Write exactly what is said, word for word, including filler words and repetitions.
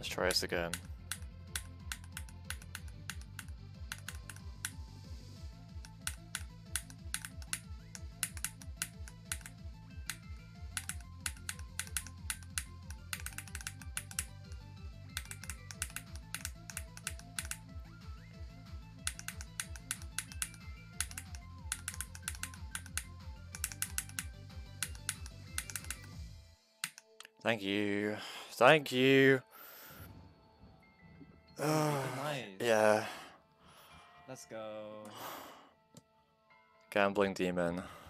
Let's try this again. Thank you. Thank you. Nice. Yeah. Let's go. Gambling demon.